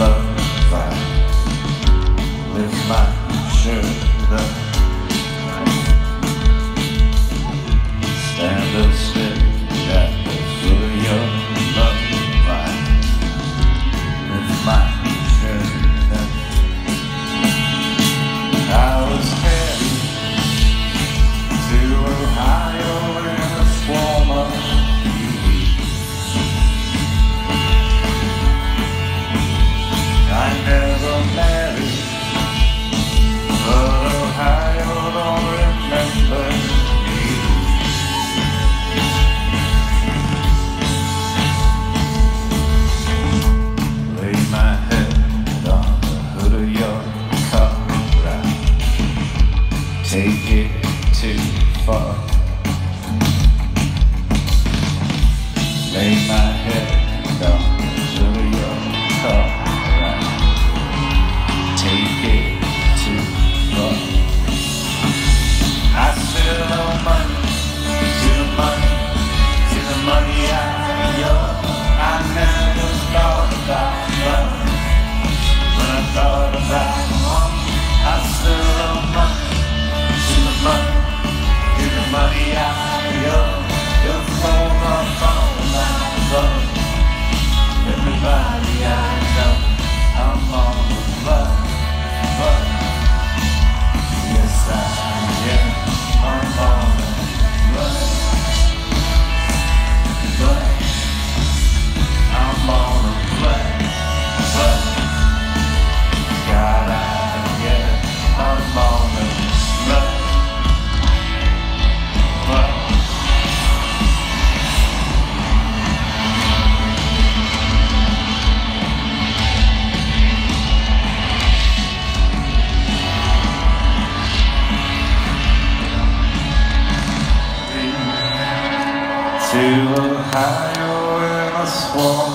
love fight. Lift my shirt up, stand up straight at the foot of your love fight. Lift my shirt up. I was headed to Ohio in a swarm of bees. I never married, but Ohio don't remember me. Lay my head on the hood of your car, right? Take it too far. Lay my head on the hood of your car, right? Take it too far. I still owe money to the money, to the money I owe. I never thought about love when I thought about one. I still owe money to the money, to the money I owe. You're for my phone, my love. Everybody I know, I'm on the love. Yes, I am. I'm on the run. I'm on the run. God, I am. I'm on the run. To Ohio in a swarm